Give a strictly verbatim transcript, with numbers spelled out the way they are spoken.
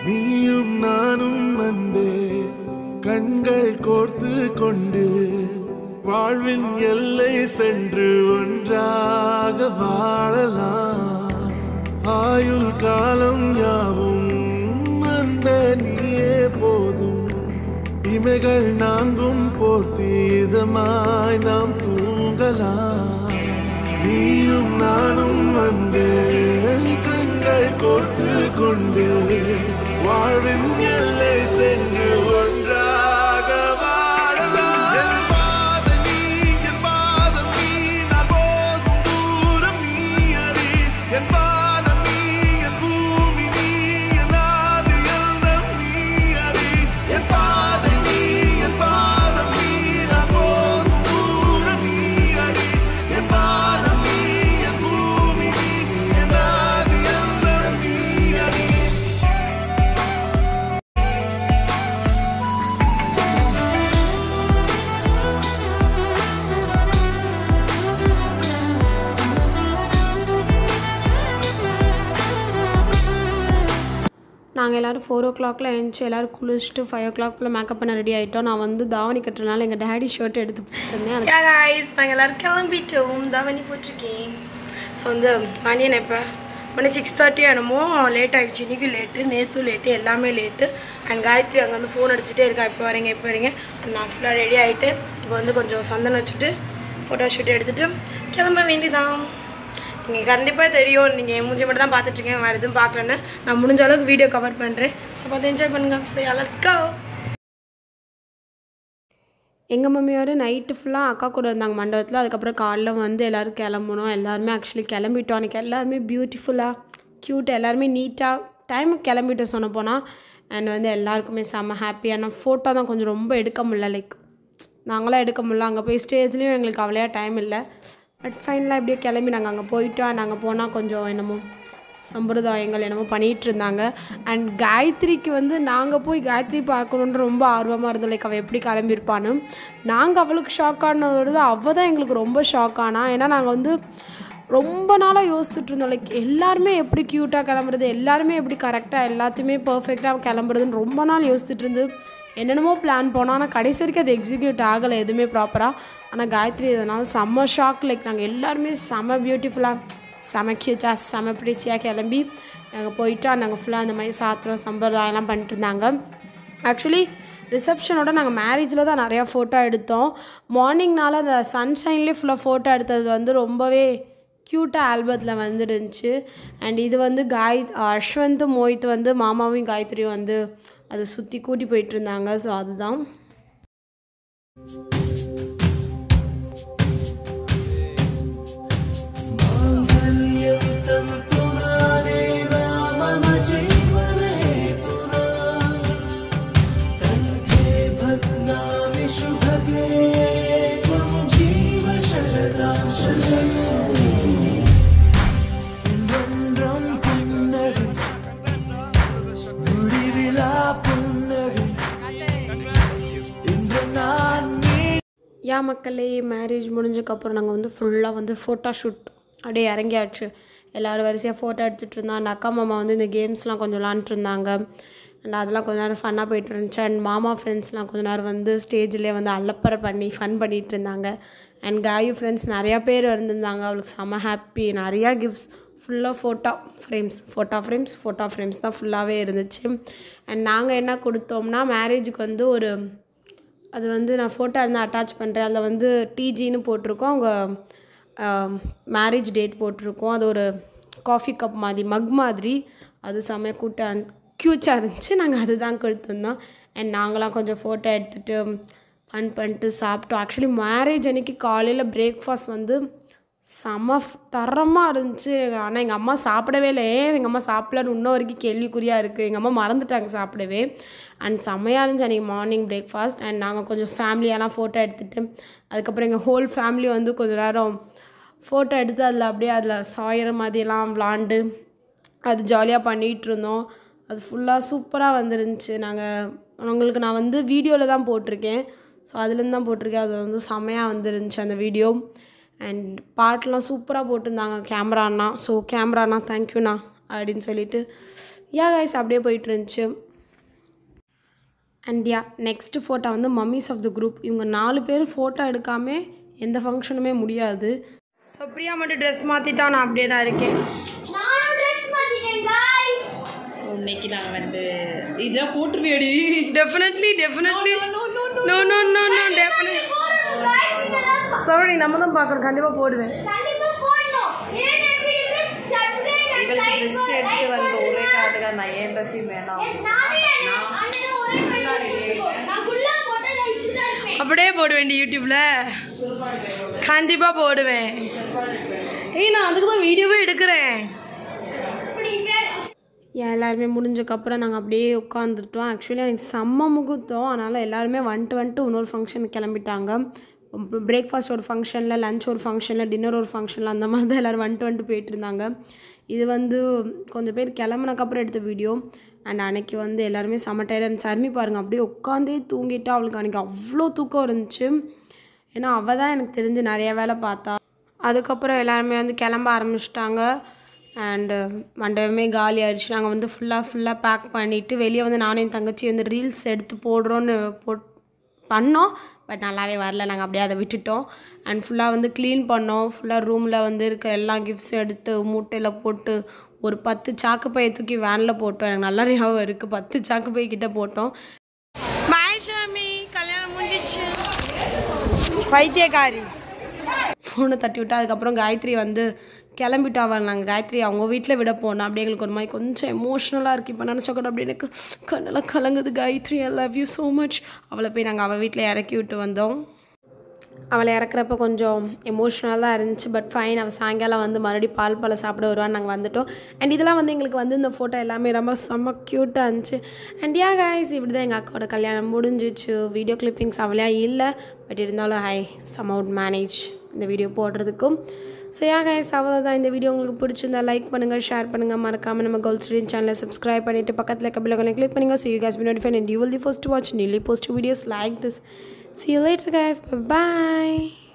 நீயும் நானும் அன்பே கண்கள் கோர்த்து கொண்டு வாழ்வின் எல்லை சென்று ஒன்றாக வாழலாம். ஆயுள் காலம் யாவும் அன்பே நீயே போதும். இமைகள் நான்கும் போர்த்தி இதமாய் நாம் தூங்கலாம். நீயும் நானும் அன்பே கண்கள் கோர்த்து கொண்டு வாழ்வின் எல்லை சென்று ஒன்றாக வாழலாம். என் பாதம் நீ, என் பாதம் நீ, நான் போகும் தூரம் நீ அறி. என் பாதம் நீ, என் பூமி நீ, என் ஆதி எல்லாம் நீ அறி. என் பாதம் நீ, என் பாதம் நீ, நான் போகும் தூரம் நீ அறி. என் பாதம் நீ, என் பூமி நீ, என் ஆதி எல்லாம் நீ அறி. நாங்கள் எல்லோரும் ஃபோர் ஓ கிளாக்ல எழுந்துச்சி எல்லோரும் குளிச்சுட்டு ஃபைவ் ஓ கிளாக் போல் மேக்கப் பண்ண ரெடி ஆகிட்டோம். நான் வந்து தாவணி கட்டுறதுனால எங்கள் டேடி ஷர்ட் எடுத்து போட்டிருந்தேன். அது கைஸ் நாங்கள் எல்லோரும் கிளம்பிட்டோம். தாவணி போட்டிருக்கேன். ஸோ வந்து மணி என்ன இப்போ மணி சிக்ஸ் தேர்ட்டி என்னமோ லேட் ஆகிடுச்சு. இன்றைக்கும் லேட்டு, நேற்றும் லேட்டு, எல்லாமே லேட்டு. அண்ட் காயத்ரி அங்கே வந்து ஃபோன் அடிச்சுட்டே இருக்கா, இப்போ வரீங்க இப்போ வரீங்க. நான் ஃபுல்லாக ரெடி ஆகிட்டு இப்போ வந்து கொஞ்சம் சந்தனம் வச்சுட்டு ஃபோட்டோ ஷூட் எடுத்துகிட்டு கிளம்ப வேண்டியதான். நீங்கள் கண்டிப்பாக தெரியும், நீங்கள் என் மூஞ்சி மட்டும் தான் பார்த்துட்ருக்கேன், வேறு எதுவும் பார்க்கலன்னு. நான் முடிஞ்ச அளவுக்கு வீடியோ கவர் பண்ணுறேன். ஸோ பார்த்து என்ஜாய் பண்ணுங்க. So let's go. எங்கள் மம்மியோட நைட்டு ஃபுல்லாக அக்கா கூட இருந்தாங்க மண்டபத்தில். அதுக்கப்புறம் காலைல வந்து எல்லோரும் கிளம்பணும். எல்லாருமே ஆக்சுவலி கிளம்பிட்டோம். அன்றைக்கி எல்லாருமே பியூட்டிஃபுல்லாக க்யூட், எல்லாருமே நீட்டாக டைமுக்கு கிளம்பிட்டு சொன்ன போனால். அண்ட் வந்து எல்லாருக்குமே செம்ம ஹாப்பியான ஃபோட்டோ தான். கொஞ்சம் ரொம்ப எடுக்க முடியல, லைக் நாங்களாம் எடுக்க முடியல. அங்கே போய் ஸ்டேஜ்லேயும் எங்களுக்கு அவ்வளோயா டைம் இல்லை. பட் ஃபைனலாக எப்படியோ கிளம்பி நாங்கள் அங்கே போயிட்டோம். நாங்கள் போனால் கொஞ்சம் என்னமோ சம்பிரதாயங்கள் என்னமோ பண்ணிகிட்டு இருந்தாங்க. அண்ட் காயத்ரிக்கு வந்து நாங்கள் போய் காயத்ரி பார்க்கணுன்னு ரொம்ப ஆர்வமாக இருந்தோம். லைக் அவள் எப்படி கிளம்பியிருப்பான்னு. நாங்கள் அவளுக்கு ஷாக் ஆனது அவள் தான் எங்களுக்கு ரொம்ப ஷாக் ஆனா. ஏன்னா நாங்கள் வந்து ரொம்ப நாளாக யோசிச்சுட்டு இருந்தோம், லைக் எல்லாருமே எப்படி க்யூட்டாக கிளம்புறது, எல்லாருமே எப்படி கரெக்டாக எல்லாத்தையுமே பர்ஃபெக்டாக கிளம்புறதுன்னு ரொம்ப நாள் யோசிச்சுட்டு இருந்து என்னென்னமோ பிளான் போனோம். ஆனால் கடைசி வரைக்கும் அது எக்ஸிக்யூட் ஆகலை எதுவுமே ப்ராப்பராக. ஆனால் காயத்ரி இதனால் செம்ம ஷாக். லைக் நாங்கள் எல்லாருமே செம்ம பியூட்டிஃபுல்லாக, செம க்யூட்டாக, செம பிடிச்சியாக கிளம்பி நாங்கள் போயிட்டா. நாங்கள் ஃபுல்லாக அந்த மாதிரி சாத்திரம் சம்பிரதாயம்லாம் பண்ணிட்டு இருந்தாங்க. ஆக்சுவலி ரிசப்ஷனோட நாங்கள் மேரேஜில் தான் நிறையா ஃபோட்டோ எடுத்தோம். மார்னிங்னால அந்த சன்ஷைன்லேயே ஃபுல்லாக ஃபோட்டோ எடுத்தது வந்து ரொம்பவே க்யூட்டாக ஆல்பத்தில் வந்துருந்துச்சு. அண்ட் இது வந்து காய் அஸ்வந்த் மோஹித் வந்து மாமாவையும் காயத்ரியும் வந்து அதை சுற்றி கூட்டி போயிட்டு இருந்தாங்க. ஸோ அதுதான் யா மக்களே. மேரேஜ் முடிஞ்சக்கப்புறம் நாங்கள் வந்து ஃபுல்லாக வந்து ஃபோட்டோ ஷூட் அப்படியே இறங்கியாச்சு. எல்லோரும் வரிசையாக ஃபோட்டோ எடுத்துகிட்டு இருந்தோம். அந்த அக்கா மாமா வந்து இந்த கேம்ஸ்லாம் கொஞ்சம் விளாண்டுருந்தாங்க. அண்ட் அதெல்லாம் கொஞ்சம் நேரம் ஃபன்னாக போய்ட்டு இருந்துச்சு. அண்ட் மாமா ஃப்ரெண்ட்ஸ்லாம் கொஞ்சம் நேரம் வந்து ஸ்டேஜ்லேயே வந்து அலப்பறை பண்ணி ஃபன் பண்ணிகிட்டு இருந்தாங்க. அண்ட் காயு ஃப்ரெண்ட்ஸ் நிறையா பேர் வந்திருந்தாங்க. அவளுக்கு செம்ம ஹாப்பி. நிறையா கிஃப்ட்ஸ், ஃபுல்லாக photo frames photo frames photo frames தான் ஃபுல்லாகவே இருந்துச்சு. அண்ட் நாங்கள் என்ன கொடுத்தோம்னா மேரேஜுக்கு வந்து ஒரு அது வந்து நான் ஃபோட்டோ இருந்தால் அட்டாச் பண்ணுறேன். அதில் வந்து டிஜின்னு போட்டிருக்கோம், அவங்க மேரேஜ் டேட் போட்டிருக்கோம். அது ஒரு காஃபி கப் மாதிரி, மக் மாதிரி. அது செம்ம கூட்ட க்யூட்டாக இருந்துச்சு. நாங்கள் அதுதான் கொடுத்துருந்தோம். அண்ட் நாங்களாம் கொஞ்சம் ஃபோட்டோ எடுத்துகிட்டு ஃபன் பண்ணிட்டு சாப்பிட்டோம். ஆக்சுவலி மேரேஜ் அன்றைக்கி காலையில் பிரேக்ஃபாஸ்ட் வந்து செம தரமாக இருந்துச்சு. ஆனால் எங்கள் அம்மா சாப்பிடவே இல்லை. ஏன் எங்கள் அம்மா சாப்பிடலன்னு இன்னும் வரைக்கும் கேள்விக்குறியாக இருக்குது. எங்கள் அம்மா மறந்துட்டாங்க சாப்பிடவே. அண்ட் செம்மையாக இருந்துச்சு அன்றைக்கி மார்னிங் பிரேக்ஃபாஸ்ட். அண்ட் நாங்கள் கொஞ்சம் ஃபேமிலியெல்லாம் ஃபோட்டோ எடுத்துகிட்டு அதுக்கப்புறம் எங்கள் ஹோல் ஃபேமிலி வந்து கொஞ்சம் நேரம் ஃபோட்டோ எடுத்து அதில் அப்படியே அதில் சாயிற மாதிரியெல்லாம் விளாண்டு அது ஜாலியாக பண்ணிகிட்டு இருந்தோம். அது ஃபுல்லாக சூப்பராக வந்துருந்துச்சு. நாங்கள் உங்களுக்கு நான் வந்து வீடியோவில் தான் போட்டிருக்கேன். ஸோ அதுலேருந்து தான் போட்டிருக்கேன். அது வந்து செம்மையாக வந்துருந்துச்சு அந்த வீடியோ. அண்ட் பாட்டெலாம் சூப்பராக போட்டிருந்தாங்க கேமராண்ணா. ஸோ கேமராண்ணா தேங்க்யூண்ணா. அப்படின்னு சொல்லிட்டு யா கைஸ் அப்படியே போயிட்டு இருந்துச்சு. அண்ட் யா நெக்ஸ்ட்டு ஃபோட்டோ வந்து மம்மிஸ் ஆஃப் த குரூப். இவங்க நாலு பேர் ஃபோட்டோ எடுக்காமல் எந்த ஃபங்க்ஷனுமே முடியாது. ஸோ பிரியா மட்டும் ட்ரெஸ் மாற்றிட்டா, நான் அப்படியே தான் இருக்கேன். ஸோ இன்னைக்கு நாங்கள் வந்து இதெல்லாம் போட்டுருவியடி. Definitely definitely no no no no definitely sorry, நம்ம தான் பார்க்கணும். கண்டிப்பாக போடுவேன். இவளுக்கு ட்ரெஸ் எடுத்து வந்து ஒரே காரணத்துக்காக நான் ஏன் ட்ரெஸ்ஸையும் வேணாம் அப்படியே போடுவேன் யூடியூப்ல. கண்டிப்பாக போடுவேன். ஏய் நான் அதுக்கு தான் வீடியோவே எடுக்கிறேன். ஏன் எல்லாருமே முடிஞ்சக்கப்புறம் நாங்கள் அப்படியே உட்காந்துட்டோம். ஆக்சுவலி எனக்கு செம்ம முகூர்த்தம், அதனால் எல்லாருமே வந்துட்டு வந்துட்டு இன்னொரு ஃபங்க்ஷனுக்கு கிளம்பிட்டாங்க. பிரேக்ஃபாஸ்ட் ஒரு ஃபங்க்ஷனில், லஞ்ச் ஒரு ஃபங்க்ஷனில், டின்னர் ஒரு ஃபங்க்ஷனில், அந்த மாதிரி தான் எல்லோரும் வந்துட்டு வந்துட்டு போயிட்டு இருந்தாங்க. இது வந்து கொஞ்சம் பேர் கிளம்புனக்கப்புறம் எடுத்த வீடியோ. அண்ட் அன்றைக்கி வந்து எல்லாருமே செம்ம டயர்ட். அண்ட் சர்மி பாருங்கள் அப்படியே உட்காந்தே தூங்கிட்டா. அவளுக்கு அன்றைக்கி அவ்வளோ தூக்கம் இருந்துச்சு. ஏன்னா அவள் தான் எனக்கு தெரிஞ்சு நிறைய வேலை பார்த்தா. அதுக்கப்புறம் எல்லாருமே வந்து கிளம்ப ஆரம்பிச்சிட்டாங்க. அண்டு மண்டபமே காலி ஆகிடுச்சு. நாங்கள் வந்து ஃபுல்லாக ஃபுல்லாக பேக் பண்ணிவிட்டு வெளியே வந்து நானும் என் தங்கச்சி வந்து ரீல்ஸ் எடுத்து போடுறோன்னு போட் பண்ணோம். பட் நல்லாவே வரல, நாங்கள் அப்படியே அதை விட்டுட்டோம். அண்ட் ஃபுல்லாக வந்து க்ளீன் பண்ணோம். ஃபுல்லாக ரூமில் வந்து இருக்கிற எல்லா கிஃப்ட்ஸும் எடுத்து மூட்டையில் போட்டு ஒரு பத்து சாக்கு பையை தூக்கி வேனில் போட்டோம். எனக்கு நல்லா ஞாபகம் இருக்குது, பத்து சாக்கு பை கிட்டே போட்டோம். பாய் சாமி, கல்யாணம் முடிஞ்சிச்சு. பைத்தியக்காரி ஃபோனை தட்டி விட்டா. அதுக்கப்புறம் காயத்ரி வந்து கிளம்பிட்டா. அவள் நாங்கள் காயத்ரி அவங்க வீட்டில் விட போனோம். அப்படியே எங்களுக்கு ஒரு மாதிரி கொஞ்சம் எமோஷ்னலாக இருக்குது. இப்போ நினச்சோக்கணும் அப்படி எனக்கு கண்ணெல்லாம் கலங்குது. Gayathri I love you so much. அவளை போய் நாங்கள் அவள் வீட்டில் இறக்கி விட்டு வந்தோம். அவளை இறக்குறப்ப கொஞ்சம் எமோஷ்னலாக தான் இருந்துச்சு. பட் ஃபைன், அவள் சாயங்காலம் வந்து மறுபடியும் பால் பழம் சாப்பிட வருவான்னு நாங்கள் வந்துவிட்டோம். அண்ட் இதெல்லாம் வந்து எங்களுக்கு வந்து இந்த ஃபோட்டோ எல்லாமே ரொம்ப செம்ம க்யூட்டாக இருந்துச்சு. அண்ட் யா கைஸ், இப்படி தான் எங்கள் அக்காவோட கல்யாணம் முடிஞ்சிச்சு. வீடியோ கிளிப்பிங்ஸ் அவ்வளோ இல்லை, பட் இருந்தாலும் ஹை சம் அவுட் மேனேஜ் இந்த வீடியோ போடுறதுக்கும். ஸோ யா கைஸ், அவ்வளோதான். இந்த வீடியோ உங்களுக்கு பிடிச்சிருந்தா லைக் பண்ணுங்கள், ஷேர் பண்ணுங்கள். மறக்காமல் நம்ம கோல்ட் ஸ்ட்ரீம் சேனலை சப்ஸ்கிரைப் பண்ணிவிட்டு பக்கத்தில் கபிலகனை கிளிக் பண்ணுங்கள். So you guys be notified and you will be first to watch newly posted videos like this. See you later guys, bye bye.